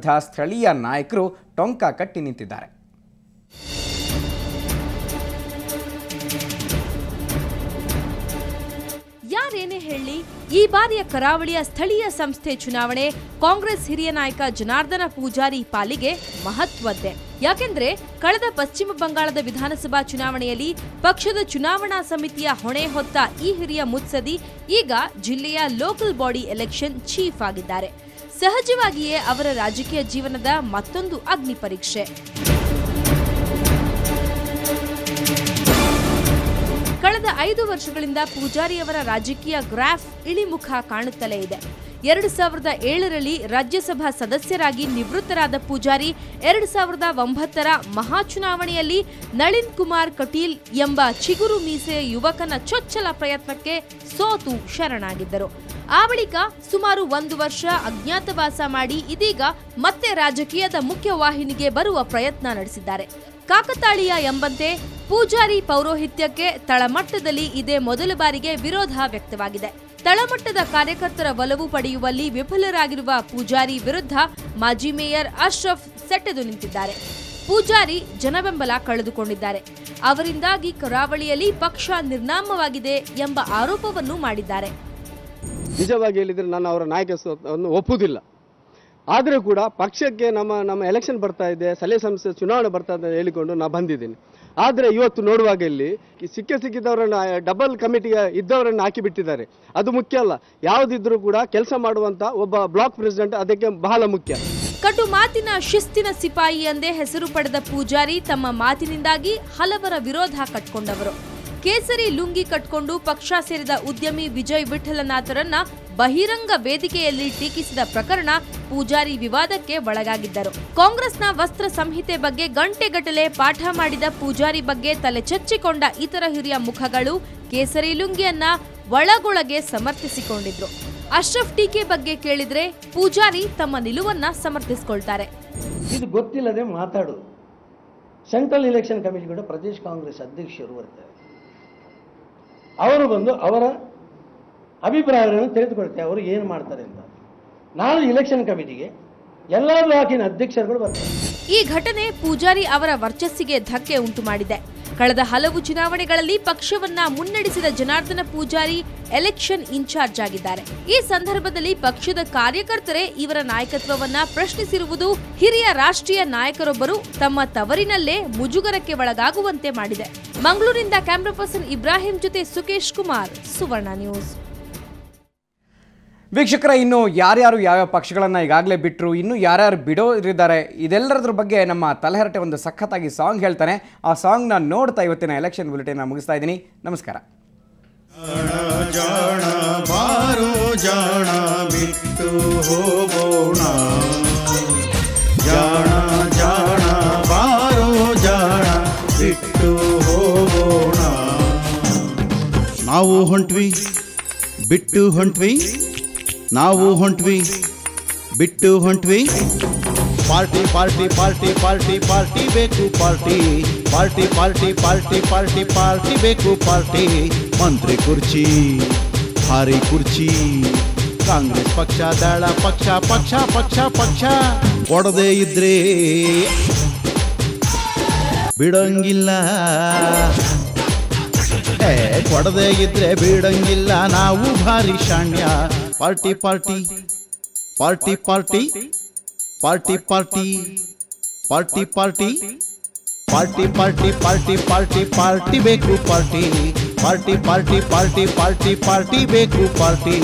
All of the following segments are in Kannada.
ಸ್ಥಳೀಯ ನಾಯಕರು ಟೊಂಕ ಕಟ್ಟಿ ನಿಂತಿದ್ದಾರೆ. ಯಾರೇನೇ ಹೇಳಿ, ಈ ಬಾರಿಯ ಕರಾವಳಿಯ ಸ್ಥಳೀಯ ಸಂಸ್ಥೆ ಚುನಾವಣೆ ಕಾಂಗ್ರೆಸ್ ಹಿರಿಯ ನಾಯಕ ಜನಾರ್ದನ ಪೂಜಾರಿ ಪಾಲಿಗೆ ಮಹತ್ವದ್ದೇ. ಯಾಕೆಂದ್ರೆ ಕಳೆದ ಪಶ್ಚಿಮ ಬಂಗಾಳದ ವಿಧಾನಸಭಾ ಚುನಾವಣೆಯಲ್ಲಿ ಪಕ್ಷದ ಚುನಾವಣಾ ಸಮಿತಿಯ ಹೊಣೆ ಹೊತ್ತ ಈ ಹಿರಿಯ ಮುತ್ಸದಿ ಈಗ ಜಿಲ್ಲೆಯ ಲೋಕಲ್ ಬಾಡಿ ಎಲೆಕ್ಷನ್ ಚೀಫ್ ಆಗಿದ್ದಾರೆ. ಸಹಜವಾಗಿಯೇ ಅವರ ರಾಜಕೀಯ ಜೀವನದ ಮತ್ತೊಂದು ಅಗ್ನಿ ಪರೀಕ್ಷೆ. ಕಳೆದ 5 ವರ್ಷಗಳಿಂದ ಪೂಜಾರಿಯವರ ರಾಜಕೀಯ ಗ್ರಾಫ್ ಇಳಿಮುಖ ಕಾಣುತ್ತಲೇ ಇದೆ. 2007ರಲ್ಲಿ ರಾಜ್ಯಸಭಾ ಸದಸ್ಯರಾಗಿ ನಿವೃತ್ತರಾದ ಪೂಜಾರಿ 2009ರ ಮಹಾಚುನಾವಣೆಯಲ್ಲಿ ನಳಿನ್ ಕುಮಾರ್ ಕಟೀಲ್ ಎಂಬ ಚಿಗುರು ಮೀಸೆಯ ಯುವಕನ ಚೊಚ್ಚಲ ಪ್ರಯತ್ನಕ್ಕೆ ಸೋತು ಶರಣಾಗಿದ್ದರು. ಆ ಬಳಿಕ ಸುಮಾರು 1 ವರ್ಷ ಅಜ್ಞಾತವಾಸ ಮಾಡಿ ಇದೀಗ ಮತ್ತೆ ರಾಜಕೀಯದ ಮುಖ್ಯವಾಹಿನಿಗೆ ಬರುವ ಪ್ರಯತ್ನ ನಡೆಸಿದ್ದಾರೆ. ಕಾಕತಾಳೀಯ ಎಂಬಂತೆ ಪೂಜಾರಿ ಪೌರೋಹಿತ್ಯಕ್ಕೆ ತಳಮಟ್ಟದಲ್ಲಿ ಇದೇ ಮೊದಲ ಬಾರಿಗೆ ವಿರೋಧ ವ್ಯಕ್ತವಾಗಿದೆ. ತಳಮಟ್ಟದ ಕಾರ್ಯಕರ್ತರ ಒಲವು ಪಡೆಯುವಲ್ಲಿ ವಿಫಲರಾಗಿರುವ ಪೂಜಾರಿ ವಿರುದ್ಧ ಮಾಜಿ ಮೇಯರ್ ಅಶ್ರಫ್ ಸೆಟೆದು ನಿಂತಿದ್ದಾರೆ. ಪೂಜಾರಿ ಜನಬೆಂಬಲ ಕಳೆದುಕೊಂಡಿದ್ದಾರೆ. ಅವರಿಂದಾಗಿ ಕರಾವಳಿಯಲ್ಲಿ ಪಕ್ಷ ನಿರ್ನಾಮವಾಗಿದೆ ಎಂಬ ಆರೋಪವನ್ನು ಮಾಡಿದ್ದಾರೆ. ನಿಜವಾಗಿ ಹೇಳಿದರೆ ನಾನು ಅವರ ನಾಯಕತ್ವವನ್ನು ಒಪ್ಪುವುದಿಲ್ಲ. ಆದರೆ ಕೂಡ ಪಕ್ಷಕ್ಕೆ ನಮ್ಮ ಎಲೆಕ್ಷನ್ ಬರ್ತಾ ಇದೆ, ಸಲಹೆ ಸಂಸ್ಥೆ ಚುನಾವಣೆ ಬರ್ತಾ ಇದೆ ಹೇಳಿಕೊಂಡು ನಾನು ಬಂದಿದ್ದೀನಿ. ಆದರೆ ಇವತ್ತು ನೋಡುವಾಗ ಇಲ್ಲಿ ಸಿಕ್ಕಿದವರನ್ನು ಡಬಲ್ ಕಮಿಟಿಗೆ ಇದ್ದವರನ್ನು ಹಾಕಿಬಿಟ್ಟಿದ್ದಾರೆ. ಅದು ಮುಖ್ಯ ಅಲ್ಲ, ಯಾವುದಿದ್ರೂ ಕೂಡ ಕೆಲಸ ಮಾಡುವಂತ ಒಬ್ಬ ಬ್ಲಾಕ್ ಪ್ರೆಸಿಡೆಂಟ್ ಅದಕ್ಕೆ ಬಹಳ ಮುಖ್ಯ. ಕಟು ಮಾತಿನ ಶಿಸ್ತಿನ ಸಿಪಾಯಿ ಎಂದೇ ಹೆಸರು ಪಡೆದ ಪೂಜಾರಿ ತಮ್ಮ ಮಾತಿನಿಂದಾಗಿ ಹಲವರ ವಿರೋಧ ಕಟ್ಕೊಂಡವರು. ಕೇಸರಿ ಲುಂಗಿ ಕಟ್ಕೊಂಡು ಪಕ್ಷ ಸೇರಿದ ಉದ್ಯಮಿ ವಿಜಯ್ ವಿಠಲನಾಥರನ್ನ ಬಹಿರಂಗ ವೇದಿಕೆಯಲ್ಲಿ ಟೀಕಿಸಿದ ಪ್ರಕರಣ ಪೂಜಾರಿ ವಿವಾದಕ್ಕೆ ಒಳಗಾಗಿದ್ದರು. ಕಾಂಗ್ರೆಸ್ನ ವಸ್ತ್ರ ಸಂಹಿತೆ ಬಗ್ಗೆ ಗಂಟೆಗಟ್ಟಲೆ ಪಾಠ ಮಾಡಿದ ಪೂಜಾರಿ ಬಗ್ಗೆ ತಲೆ ಚಚ್ಚಿಕೊಂಡ ಇತರ ಹಿರಿಯ ಮುಖಗಳು ಕೇಸರಿ ಲುಂಗಿಯನ್ನ ಒಳಗೊಳಗೆ ಸಮರ್ಥಿಸಿಕೊಂಡಿದ್ರು. ಅಶ್ರಫ್ ಟೀಕೆ ಬಗ್ಗೆ ಕೇಳಿದ್ರೆ ಪೂಜಾರಿ ತಮ್ಮ ನಿಲುವನ್ನ ಸಮರ್ಥಿಸಿಕೊಳ್ತಾರೆ. ಇದು ಗೊತ್ತಿಲ್ಲದೆ ಮಾತಾಡೋದು. ಸೆಂಟ್ರಲ್ ಎಲೆಕ್ಷನ್ ಕಮಿಟಿ ಕೂಡ ಪ್ರದೇಶ ಕಾಂಗ್ರೆಸ್ ಅಧ್ಯಕ್ಷರು ಬರ್ತಾರೆ. ಅವರು ಬಂದು ಅವರ ಅಭಿಪ್ರಾಯಗಳನ್ನು ತೆಗೆದುಕೊಳ್ತಾರೆ, ಅವರು ಏನು ಮಾಡ್ತಾರೆ ಅಂತ. ನಾಳೆ ಎಲೆಕ್ಷನ್ ಕಮಿಟಿಗೆ ಎಲ್ಲ ಬ್ಲಾಕಿನ ಅಧ್ಯಕ್ಷರುಗಳು ಬರ್ತಾರೆ. ಈ ಘಟನೆ ಪೂಜಾರಿ ಅವರ ವರ್ಚಸ್ಸಿಗೆ ಧಕ್ಕೆ ಉಂಟು ಮಾಡಿದೆ. ಕಳೆದ ಹಲವು ಚುನಾವಣೆಗಳಲ್ಲಿ ಪಕ್ಷವನ್ನ ಮುನ್ನಡೆಸಿದ ಜನಾರ್ದನ ಪೂಜಾರಿ ಎಲೆಕ್ಷನ್ ಇನ್ಚಾರ್ಜ್ ಆಗಿದ್ದಾರೆ. ಈ ಸಂದರ್ಭದಲ್ಲಿ ಪಕ್ಷದ ಕಾರ್ಯಕರ್ತರೇ ಇವರ ನಾಯಕತ್ವವನ್ನ ಪ್ರಶ್ನಿಸಿರುವುದು ಹಿರಿಯ ರಾಷ್ಟ್ರೀಯ ನಾಯಕರೊಬ್ಬರು ತಮ್ಮ ತವರಿನಲ್ಲೇ ಮುಜುಗರಕ್ಕೆ ಒಳಗಾಗುವಂತೆ ಮಾಡಿದೆ. ಮಂಗಳೂರಿನಿಂದ ಕ್ಯಾಮರಾ ಪರ್ಸನ್ ಇಬ್ರಾಹಿಂ ಜೊತೆ ಸುಕೇಶ್ ಕುಮಾರ್, ಸುವರ್ಣ ನ್ಯೂಸ್. ವೀಕ್ಷಕರ, ಇನ್ನು ಯಾರ್ಯಾರು ಯಾವ್ಯಾವ ಪಕ್ಷಗಳನ್ನು ಈಗಾಗಲೇ ಬಿಟ್ಟರು, ಇನ್ನು ಯಾರ್ಯಾರು ಬಿಡೋರಿದ್ದಾರೆ, ಇದೆಲ್ಲರದ್ರ ಬಗ್ಗೆ ನಮ್ಮ ತಲೆಹರಟೆ ಒಂದು ಸಖತ್ತಾಗಿ ಸಾಂಗ್ ಹೇಳ್ತಾನೆ. ಆ ಸಾಂಗ್ನ ನೋಡ್ತಾ ಇವತ್ತಿನ ಎಲೆಕ್ಷನ್ ಬುಲೆಟಿನ್ ಮುಗಿಸ್ತಾ ಇದ್ದೀನಿ. ನಮಸ್ಕಾರ. ನಾವು ಹೊಂಟ್ವಿ ಬಿಟ್ಟು ಹೊಂಟ್ವಿ, ನಾವು ಹೊಂಟ್ವಿ ಬಿಟ್ಟು ಹೊಂಟ್ವಿ. Party party party party party ಬೇಕು, party party party party party party ಬೇಕು, ಪಾರ್ಟಿ. ಮಂತ್ರಿ ಕುರ್ಚಿ, ಭಾರಿ ಕುರ್ಚಿ, ಕಾಂಗ್ರೆಸ್ ಪಕ್ಷ ದಳ ಪಕ್ಷ ಪಕ್ಷ ಪಕ್ಷ ಪಕ್ಷ ಕೊಡದೇ ಇದ್ರೆ ಬಿಡಂಗಿಲ್ಲ, ಕೊಡದೇ ಇದ್ರೆ ಬಿಡಂಗಿಲ್ಲ. ನಾವು ಭಾರಿ ಶಾಣ್ಯ. Party party party party party party party party party party party party party ಬೇಕು, party party party party party party ಬೇಕು, ಪಾರ್ಟಿ.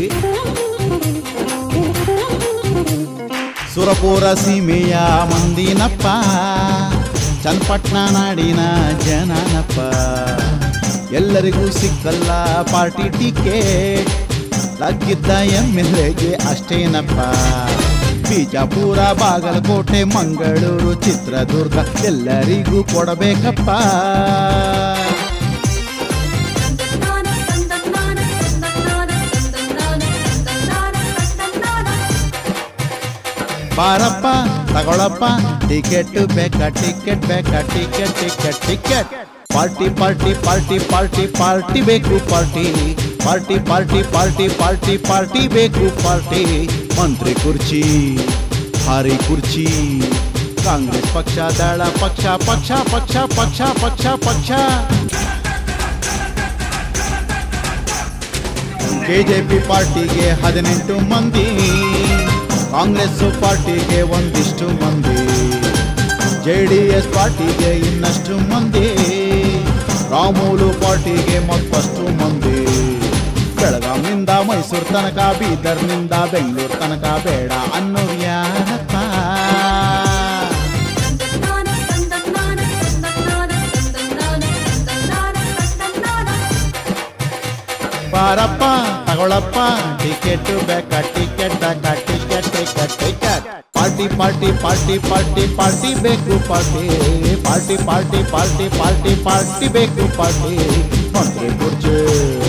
ಸುರಪುರ ಸೀಮೆಯ ಮಂದಿನಪ್ಪ, ಚನ್ನಪಟ್ಟಣ ನಾಡಿನ ಜನನಪ್ಪ, ಎಲ್ಲರಿಗೂ ಸಿಕ್ಕಲ್ಲ ಪಾರ್ಟಿ ಟಿಕೆಟ್, ಲಗ್ಗಿದ್ದ MLAಗೆ ಅಷ್ಟೇನಪ್ಪ. ಬಿಜಾಪುರ, ಬಾಗಲಕೋಟೆ, ಮಂಗಳೂರು, ಚಿತ್ರದುರ್ಗ ಎಲ್ಲರಿಗೂ ಕೊಡಬೇಕಪ್ಪ. ಬಾರಪ್ಪ ತಗೊಳಪ್ಪ ಟಿಕೆಟ್ ಬೇಕಾ, ಟಿಕೆಟ್ ಬೇಕಾ, ticket ticket ticket. Party party party party party ಬೇಕು, party party party party party party ಬೇಕು, ಪಾರ್ಟಿ. ಮಂತ್ರಿ ಕುರ್ಚಿ, ಭಾರಿ ಕುರ್ಚಿ ಕಾಂಗ್ರೆಸ್ ಪಕ್ಷ ದಳ ಪಕ್ಷ ಪಕ್ಷ ಪಕ್ಷ ಪಕ್ಷ ಪಕ್ಷ ಪಕ್ಷ ಕೆಜೆಪಿ ಪಾರ್ಟಿಗೆ 18 ಮಂದಿ, ಕಾಂಗ್ರೆಸ್ ಪಾರ್ಟಿಗೆ ಒಂದಿಷ್ಟು ಮಂದಿ, ಜೆಡಿಎಸ್ ಪಾರ್ಟಿಗೆ ಇನ್ನಷ್ಟು ಮಂದಿ, ರಾಮುಲು ಪಾರ್ಟಿಗೆ ಮತ್ತಷ್ಟು ಮಂದಿ. ಬೆಳಗಾವಿನಿಂದ ಮೈಸೂರು ತನಕ, ಬೀದರ್ನಿಂದ ಬೆಂಗಳೂರು ತನಕ ಬೇಡ ಅನ್ನೋರು ಯಾರಪ್ಪ? ಬಾರಪ್ಪ ತಗೊಳಪ್ಪ ಟಿಕೆಟ್ ಬೇಕಾ, ಟಿಕೆಟ್ ಬೇಕಾ, ticket ticket ticket. Party party party party party ಬೇಕು, party party party party party party ಬೇಕು, ಪಾರ್ಟಿ ಮಂತ್ರಿ ಕುರ್ಚಿ